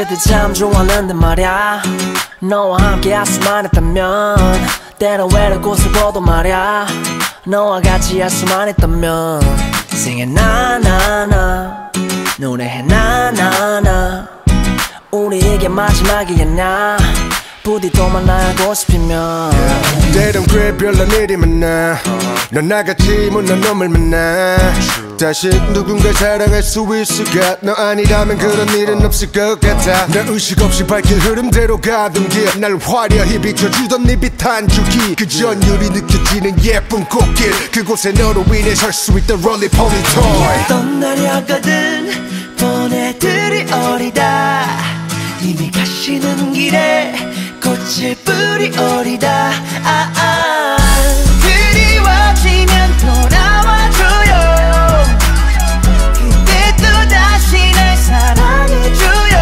그때 참 좋았는데 말야 너와 함께 할 수만 있다면 때론 외로운 곳을 보도 말야 너와 같이 할 수만 있다면 Sing it 나나나 노래해 나나나 우리 이게 마지막이겠냐 부디 또 만나고 싶으면 때론 그래 별난 일이 많아 넌 나같이 못난 놈을 만나 다시 누군가 사랑할 수 있을까 너 아니라면 그런 일은 없을 것 같아 나 의식 없이 밝힐 흐름대로 가던 길 날 화려히 비춰주던 네 빛한 줄기 그 전율이 느껴지는 예쁜 꽃길 그곳에 너로 인해 설 수 있던 롤리폴리 토이 떠나려거든 보내드릴 어리다 이미 가시는 길에 꽃을 뿌리 어리다 그리워지면 돌아와줘요 그때 또 다시 날 사랑해줘요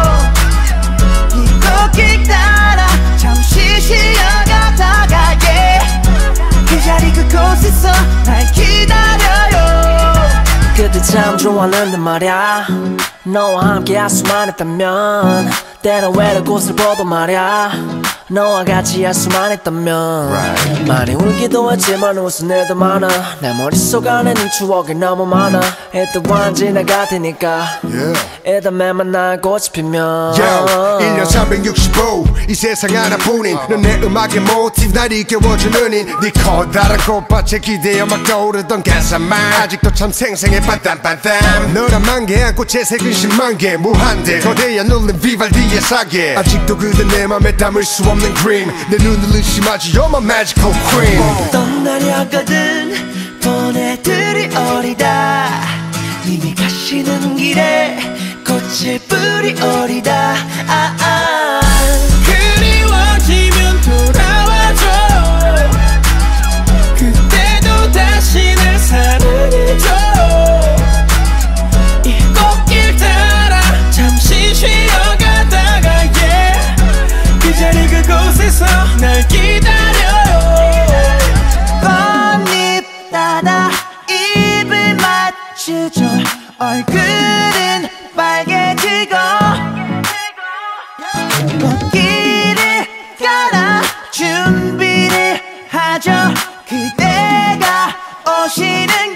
이 꽃길 따라 잠시 쉬어가다가 그 자리 그곳에서 날 기다려요 그때 참 좋았는데 말야 너와 함께 할 수만 있다면 때론 외로운 곳을 보도 말야 너와 같이 할 수만 있다면 많이 울기도 했지만 웃은 일도 많아 내 머릿속 안에는 추억이 너무 많아 또한 지나갈 테니까 일단 매만 나고 싶으면 1년 365 이 세상 하나뿐인 넌 내 음악의 모티브 날 이겨워주는 네 커다란 꽃밭에 기대어 막 떠오르던 가사만 아직도 참 생생해 반땀반땀 너란 만개 안고 채색은 10만 개 무한대 거대한 울림 비발디의 사계 아직도 그대 내 맘에 담을 수 없는 그림 내 눈을 의심하지 You're my magical queen 떠나려거든 보내드릴 어리다 이미 가시는 길에 꽃을 뿌리 어리다 그리워지면 돌아와줘 그때도 다시 날 사랑해줘 이 꽃길 따라 잠시 쉬어가다가 그 자리 그곳에서 날 기다려요 꽃잎 따라 입을 맞추죠 얼굴은 빨개지고 꽃길을 깔아 준비를 하죠 그대가 오시는